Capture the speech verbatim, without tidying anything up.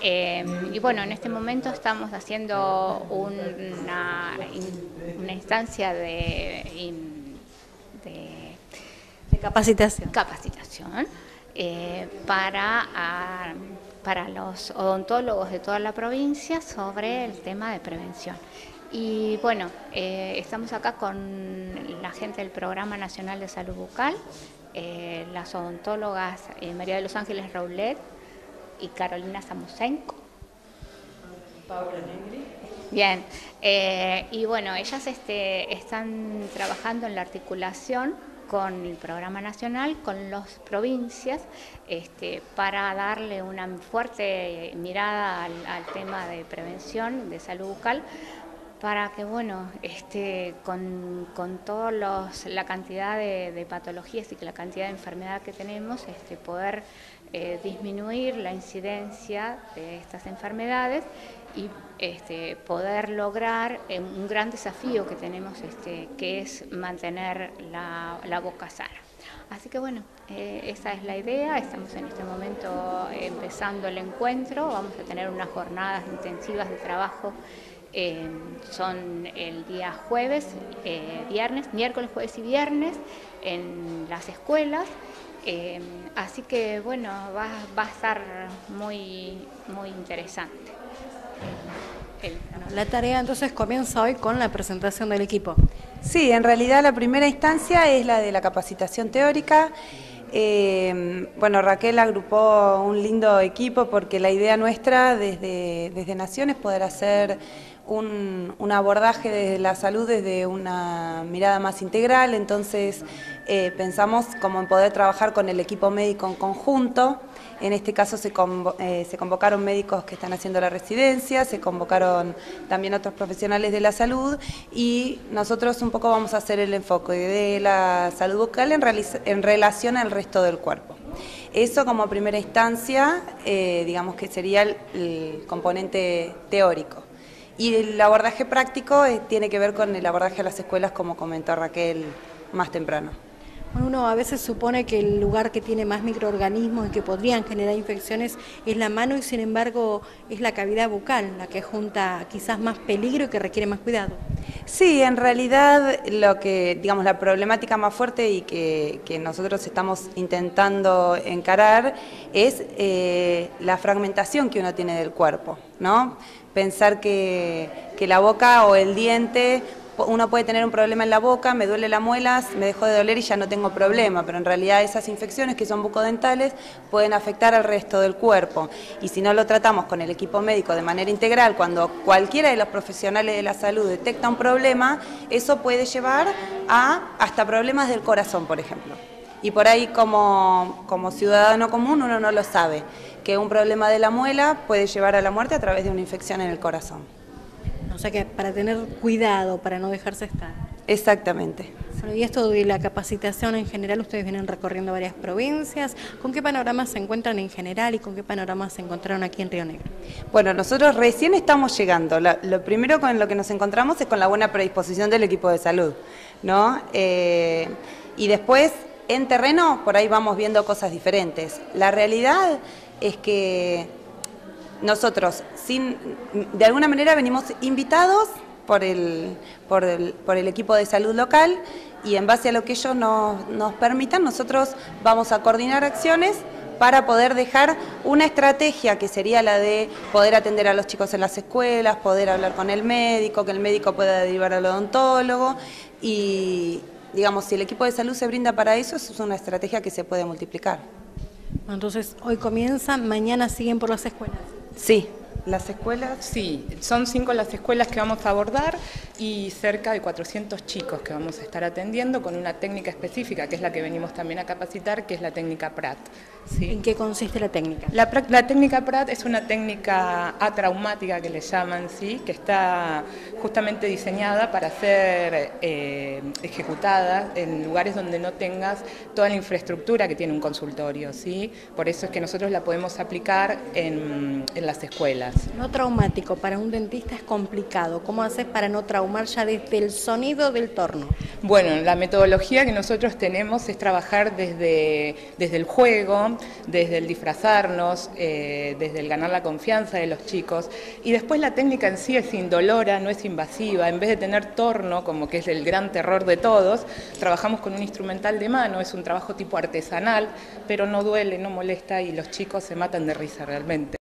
Eh, y bueno, en este momento estamos haciendo una, una instancia de, de, de capacitación, capacitación eh, para, a, para los odontólogos de toda la provincia sobre el tema de prevención. Y bueno, eh, estamos acá con la gente del Programa Nacional de Salud Bucal, eh, las odontólogas eh, María de los Ángeles Roulet y Carolina Samusenko. Paula Negri. Bien, eh, y bueno, ellas este, están trabajando en la articulación con el Programa Nacional, con las provincias, este, para darle una fuerte mirada al, al tema de prevención de salud bucal, para que, bueno, este, con, con toda la cantidad de, de patologías y la cantidad de enfermedad que tenemos, este, poder eh, disminuir la incidencia de estas enfermedades y este, poder lograr eh, un gran desafío que tenemos, este, que es mantener la, la boca sana. Así que bueno, eh, esa es la idea. Estamos en este momento empezando el encuentro, vamos a tener unas jornadas intensivas de trabajo. Eh, son el día jueves, eh, viernes, miércoles, jueves y viernes en las escuelas. Eh, así que bueno, va, va a estar muy, muy interesante. El... La tarea entonces comienza hoy con la presentación del equipo. Sí, en realidad la primera instancia es la de la capacitación teórica. Eh, bueno, Raquel agrupó un lindo equipo porque la idea nuestra desde, desde Nación es poder hacer un, un abordaje de la salud desde una mirada más integral. Entonces eh, pensamos como en poder trabajar con el equipo médico en conjunto. En este caso se, convo eh, se convocaron médicos que están haciendo la residencia, se convocaron también otros profesionales de la salud y nosotros un poco vamos a hacer el enfoque de la salud bucal en, en relación al resto del cuerpo. Eso como primera instancia, eh, digamos que sería el, el componente teórico. Y el abordaje práctico eh, tiene que ver con el abordaje a las escuelas, como comentó Raquel más temprano. Uno a veces supone que el lugar que tiene más microorganismos y que podrían generar infecciones es la mano y sin embargo es la cavidad bucal, la que junta quizás más peligro y que requiere más cuidado. Sí, en realidad lo que, digamos, la problemática más fuerte y que, que nosotros estamos intentando encarar es eh, la fragmentación que uno tiene del cuerpo, ¿no? Pensar que, que la boca o el diente... Uno puede tener un problema en la boca, me duele la muela, me dejó de doler y ya no tengo problema, pero en realidad esas infecciones que son bucodentales pueden afectar al resto del cuerpo. Y si no lo tratamos con el equipo médico de manera integral, cuando cualquiera de los profesionales de la salud detecta un problema, eso puede llevar a hasta problemas del corazón, por ejemplo. Y por ahí como, como ciudadano común uno no lo sabe, que un problema de la muela puede llevar a la muerte a través de una infección en el corazón. O sea que para tener cuidado, para no dejarse estar. Exactamente. Bueno, y esto de la capacitación en general, ustedes vienen recorriendo varias provincias. ¿Con qué panoramas se encuentran en general y con qué panoramas se encontraron aquí en Río Negro? Bueno, nosotros recién estamos llegando. La, lo primero con lo que nos encontramos es con la buena predisposición del equipo de salud, ¿no? Eh, y después, en terreno, por ahí vamos viendo cosas diferentes. La realidad es que nosotros, sin, de alguna manera, venimos invitados por el, por, el, por el equipo de salud local y en base a lo que ellos nos, nos permitan, nosotros vamos a coordinar acciones para poder dejar una estrategia que sería la de poder atender a los chicos en las escuelas, poder hablar con el médico, que el médico pueda derivar al odontólogo y, digamos, si el equipo de salud se brinda para eso, eso es una estrategia que se puede multiplicar. Entonces, hoy comienza, mañana siguen por las escuelas. Sí, las escuelas. Sí, son cinco las escuelas que vamos a abordar y cerca de cuatrocientos chicos que vamos a estar atendiendo con una técnica específica, que es la que venimos también a capacitar, que es la técnica Pratt. ¿Sí? ¿En qué consiste la técnica? La, la técnica Pratt es una técnica atraumática que le llaman, ¿sí? Que está justamente diseñada para ser eh, ejecutada en lugares donde no tengas toda la infraestructura que tiene un consultorio, ¿sí? Por eso es que nosotros la podemos aplicar en, en las escuelas. No traumático, para un dentista es complicado. ¿Cómo haces para no traumatizar traumar ya desde el sonido del torno? Bueno, la metodología que nosotros tenemos es trabajar desde, desde el juego, desde el disfrazarnos, eh, desde el ganar la confianza de los chicos, y después la técnica en sí es indolora, no es invasiva. En vez de tener torno, como que es el gran terror de todos, trabajamos con un instrumental de mano, es un trabajo tipo artesanal, pero no duele, no molesta y los chicos se matan de risa realmente.